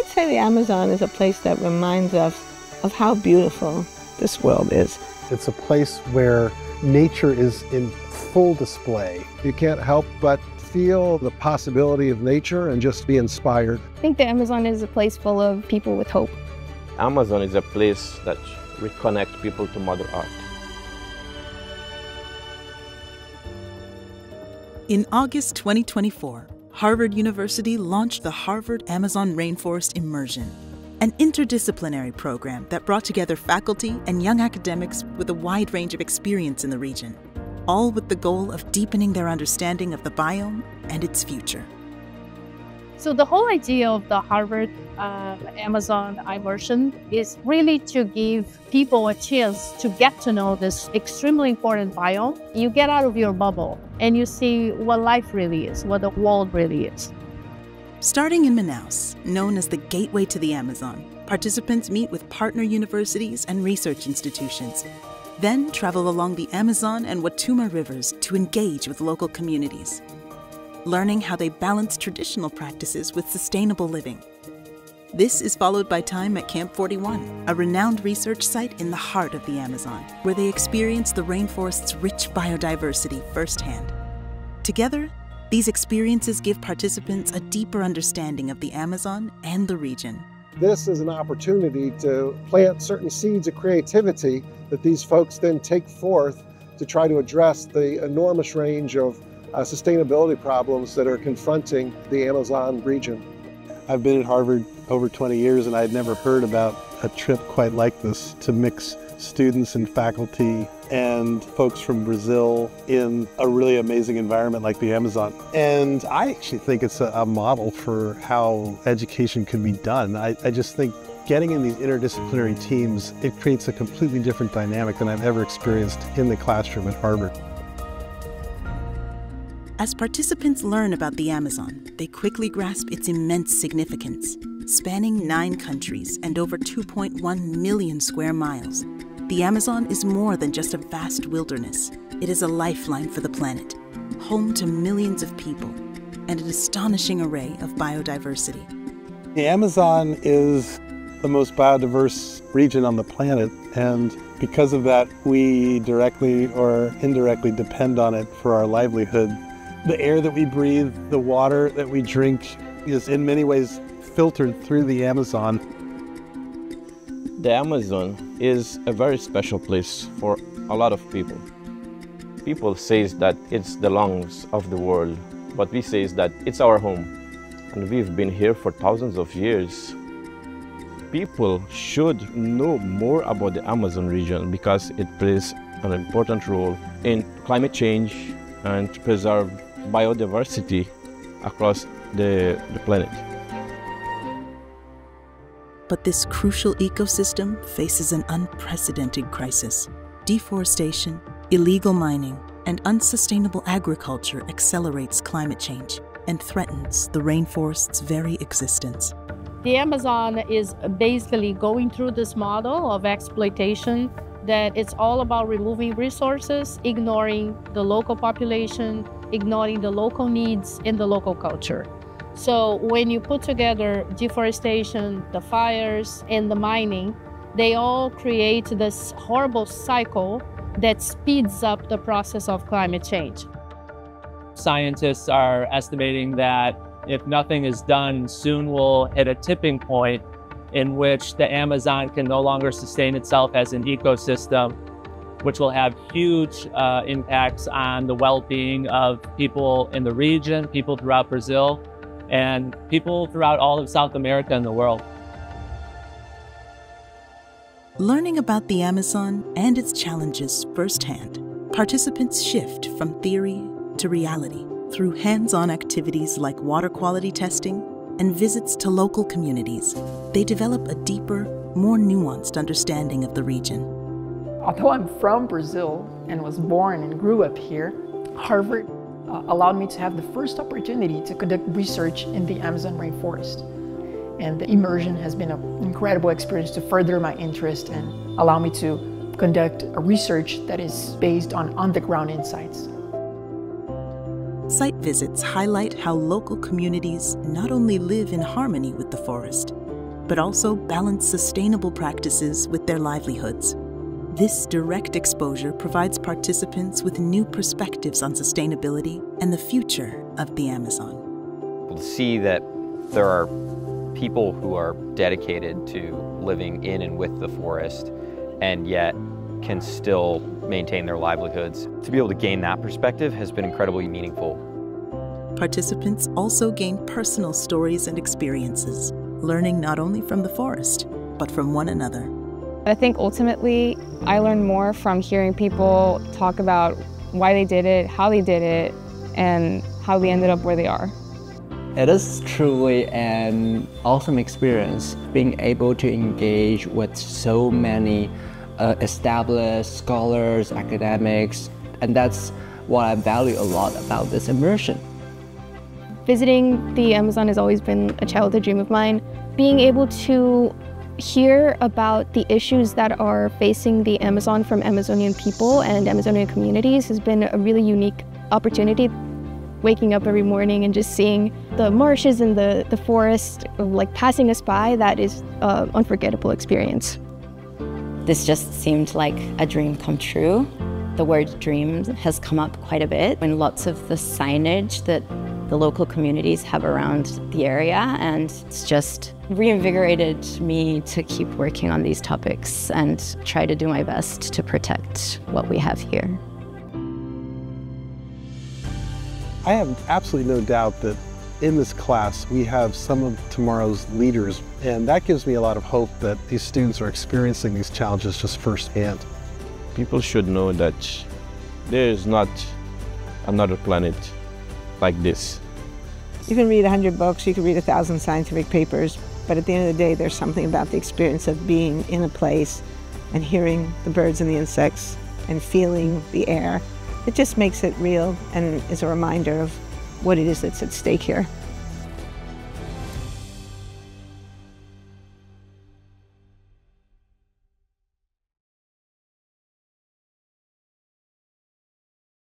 say the Amazon is a place that reminds us of how beautiful this world is. It's a place where nature is in full display. You can't help but feel the possibility of nature and just be inspired. I think the Amazon is a place full of people with hope. Amazon is a place that reconnects people to Mother Earth. In August 2024, Harvard University launched the Harvard Amazon Rainforest Immersion, an interdisciplinary program that brought together faculty and young academics with a wide range of experience in the region, all with the goal of deepening their understanding of the biome and its future. So the whole idea of the Harvard Amazon Immersion is really to give people a chance to get to know this extremely important biome. You get out of your bubble and you see what life really is, what the world really is. Starting in Manaus, known as the Gateway to the Amazon, participants meet with partner universities and research institutions, then travel along the Amazon and Watuma rivers to engage with local communities, learning how they balance traditional practices with sustainable living. This is followed by time at Camp 41, a renowned research site in the heart of the Amazon, where they experience the rainforest's rich biodiversity firsthand. Together, these experiences give participants a deeper understanding of the Amazon and the region. This is an opportunity to plant certain seeds of creativity that these folks then take forth to try to address the enormous range of sustainability problems that are confronting the Amazon region. I've been at Harvard over 20 years and I'd never heard about a trip quite like this to mix students and faculty and folks from Brazil in a really amazing environment like the Amazon. And I actually think it's a model for how education can be done. I just think getting in these interdisciplinary teams, it creates a completely different dynamic than I've ever experienced in the classroom at Harvard. As participants learn about the Amazon, they quickly grasp its immense significance. Spanning 9 countries and over 2.1 million square miles, the Amazon is more than just a vast wilderness. It is a lifeline for the planet, home to millions of people, and an astonishing array of biodiversity. The Amazon is the most biodiverse region on the planet, and because of that, we directly or indirectly depend on it for our livelihood. The air that we breathe, the water that we drink is in many ways filtered through the Amazon. The Amazon is a very special place for a lot of people. People say that it's the lungs of the world, but we say that it's our home. And we've been here for thousands of years. People should know more about the Amazon region because it plays an important role in climate change and to preserve biodiversity across the planet. But this crucial ecosystem faces an unprecedented crisis. Deforestation, illegal mining, and unsustainable agriculture accelerates climate change and threatens the rainforest's very existence. The Amazon is basically going through this model of exploitation that it's all about removing resources, ignoring the local population, ignoring the local needs and the local culture. So when you put together deforestation, the fires, and the mining, they all create this horrible cycle that speeds up the process of climate change. Scientists are estimating that if nothing is done, soon we'll hit a tipping point in which the Amazon can no longer sustain itself as an ecosystem, which will have huge impacts on the well-being of people in the region, people throughout Brazil, and people throughout all of South America and the world. Learning about the Amazon and its challenges firsthand, participants shift from theory to reality through hands-on activities like water quality testing and visits to local communities. They develop a deeper, more nuanced understanding of the region. Although I'm from Brazil and was born and grew up here, Harvard allowed me to have the first opportunity to conduct research in the Amazon rainforest. And the immersion has been an incredible experience to further my interest and allow me to conduct a research that is based on on-the-ground insights. Site visits highlight how local communities not only live in harmony with the forest, but also balance sustainable practices with their livelihoods. This direct exposure provides participants with new perspectives on sustainability and the future of the Amazon. To see that there are people who are dedicated to living in and with the forest and yet can still maintain their livelihoods. To be able to gain that perspective has been incredibly meaningful. Participants also gain personal stories and experiences, learning not only from the forest, but from one another. I think ultimately I learned more from hearing people talk about why they did it, how they did it, and how they ended up where they are. It is truly an awesome experience being able to engage with so many established scholars, academics, and that's what I value a lot about this immersion. Visiting the Amazon has always been a childhood dream of mine. Being able to hear about the issues that are facing the Amazon from Amazonian people and Amazonian communities has been a really unique opportunity. Waking up every morning and just seeing the marshes and the forest like passing us by, that is an unforgettable experience. This just seemed like a dream come true. The word dream has come up quite a bit and lots of the signage that the local communities have around the area, and it's just reinvigorated me to keep working on these topics and try to do my best to protect what we have here. I have absolutely no doubt that in this class we have some of tomorrow's leaders, and that gives me a lot of hope that these students are experiencing these challenges just firsthand. People should know that there is not another planet like this. You can read 100 books, you can read 1,000 scientific papers, but at the end of the day, there's something about the experience of being in a place and hearing the birds and the insects and feeling the air. It just makes it real and is a reminder of what it is that's at stake here.